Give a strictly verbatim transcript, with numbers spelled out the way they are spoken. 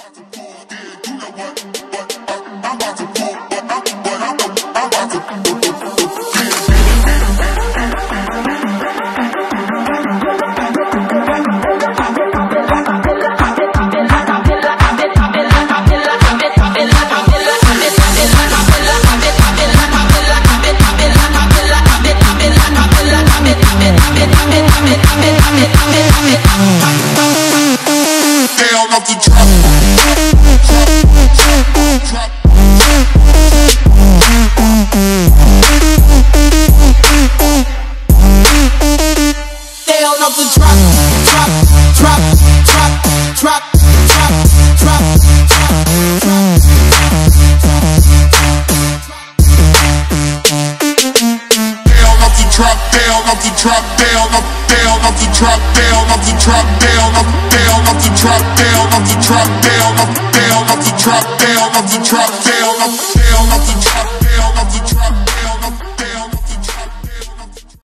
Drop down, up, down, up the drop down, up the drop down, up, down, up the drop down, up the drop down, up, down, up the drop down, up the drop down, up, down, up the drop.